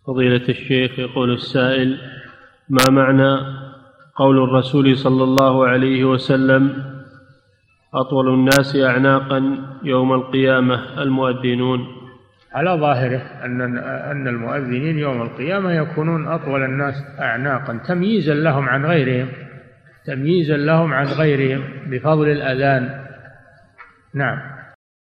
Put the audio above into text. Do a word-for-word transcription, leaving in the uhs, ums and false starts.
فضيلة الشيخ، يقول السائل: ما معنى قول الرسول صلى الله عليه وسلم: أطول الناس أعناقا يوم القيامة المؤذنون؟ على ظاهره أن أن المؤذنين يوم القيامة يكونون أطول الناس أعناقا تمييزا لهم عن غيرهم تمييزا لهم عن غيرهم بفضل الأذان. نعم.